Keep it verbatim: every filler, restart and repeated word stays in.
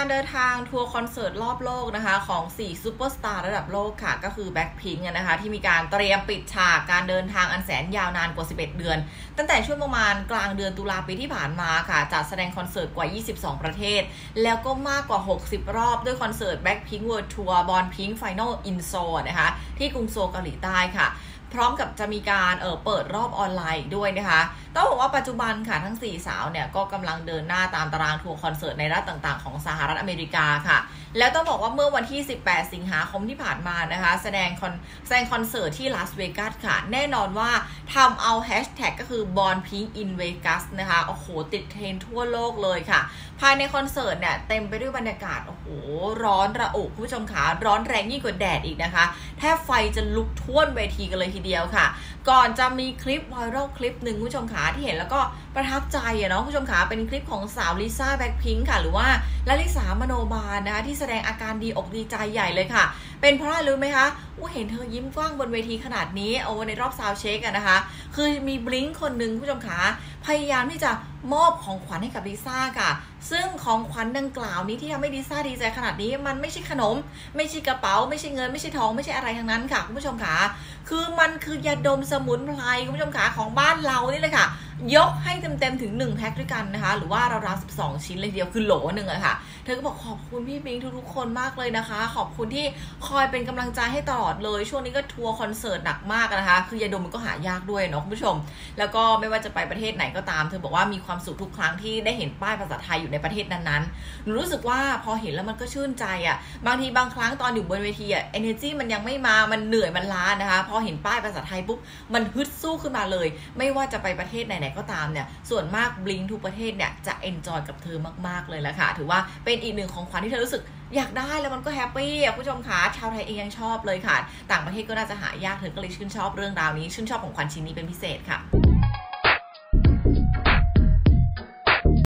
การเดินทางทัวร์คอนเสิร์ตรอบโลกนะคะของสี่ซูเปอร์สตาร์ระดับโลกค่ะก็คือ Blackpink นะคะที่มีการเตรียมปิดฉากการเดินทางอันแสนยาวนานกว่าสิบเอ็ดเดือนตั้งแต่ช่วงประมาณกลางเดือนตุลาปีที่ผ่านมาค่ะจัดแสดงคอนเสิร์ตกว่ายี่สิบสองประเทศแล้วก็มากกว่าหกสิบรอบด้วยคอนเสิร์ต Blackpink World Tour Born Pink Final in Seoul นะคะที่กรุงโซลเกาหลีใต้ค่ะพร้อมกับจะมีการเออเปิดรอบออนไลน์ด้วยนะคะต้องบอกว่าปัจจุบันค่ะทั้งสี่สาวเนี่ยก็กำลังเดินหน้าตามตารางทัวร์คอนเสิร์ตในรัฐต่างๆของสหรัฐอเมริกาค่ะแล้วต้องบอกว่าเมื่อวันที่สิบแปดสิงหาคมที่ผ่านมานะคะแสดงคอนแสดงคอนเสิร์ตที่ลาสเวกัสค่ะแน่นอนว่าทำเอาแฮชแท็กก็คือ Born Pink in Vegas นะคะโอ้โหติดเทรนด์ทั่วโลกเลยค่ะภายในคอนเสิร์ตเนี่ยเต็มไปด้วยบรรยากาศโอ้โหร้อนระอุคุณผู้ชมขาร้อนแรงยิ่งกว่าแดดอีกนะคะแทบไฟจะลุกท่วมเวทีกันเลยทีเดียวค่ะก่อนจะมีคลิปไวรัลคลิปหนึ่งคุณผู้ชมขาที่เห็นแล้วก็ประทับใจอะเนาะคุณผู้ชมขาเป็นคลิปของสาวลิซ่าแบ็คพิงค์ค่ะหรือว่าลลิสามโนบาลนะคะที่แสดงอาการดีอกดีใจใหญ่เลยค่ะเป็นเพราะอะไรรู้ไหมคะว่าเห็นเธอยิ้มกว้างบนเวทีขนาดนี้เอาในรอบซาวด์เช็คอะนะคะคือมีบลิงค์คนหนึ่งคุณผู้ชมขาพยายามที่จะมอบของขวัญให้กับลิซ่าค่ะซึ่งของขวัญดังกล่าวนี้ที่ทำให้ลิซ่าดีใจขนาดนี้มันไม่ใช่ขนมไม่ใช่กระเป๋าไม่ใช่เงินไม่ใช่ทองไม่ใช่อะไรทั้งนั้นค่ะคุณผู้ชมขาคือมันคือยาดมสมุนไพรคุณผู้ชมขาของบ้านเรานี่เลยค่ะยกให้เต็มๆถึงหนึ่งแพ็คด้วยกันนะคะหรือว่าราวๆสิบสองชิ้นเลยเดียวคือโหลหนึ่งอะค่ะเธอก็บอกขอบคุณพี่บิงทุกๆคนมากเลยนะคะขอบคุณที่คอยเป็นกำลังใจให้ตลอดเลยช่วงนี้ก็ทัวร์คอนเสิร์ตหนักมากนะคะคือยาดมมันก็หายากด้วยเนาะคุณผู้ชมแล้วก็ไม่ว่าจะไปประเทศไหนก็ตามเธอบอกว่ามีความสุขทุกครั้งที่ได้เห็นป้ายภาษาไทยอยู่ในประเทศนั้นๆหนูรู้สึกว่าพอเห็นแล้วมันก็ชื่นใจอะบางทีบางครั้งตอนอยู่บนเวทีอะ energy มันยังไม่มามันเหนื่อยมันล้านะคะพอเห็นป้ายภาษาไทยปุ๊บมันฮึดสู้ขึ้นมาเลยไม่ว่าจะไปประเทศไหนๆก็ตามเนี่ยส่วนมากบลิงทุกประเทศเนี่ยจะเอนจอยกับเธอมากๆเลยละค่ะถือว่าเป็นอีกหนึ่งของขวัญที่เธอรู้สึกอยากได้แล้วมันก็แฮปปี้อ่ะผู้ชมคะชาวไทยเองยังชอบเลยค่ะต่างประเทศก็น่าจะหายากเธอก็เลยชื่นชอบเรื่องราวนี้ชื่นชอบของขวัญชิ้นนี้เป็นพิเศษค่ะ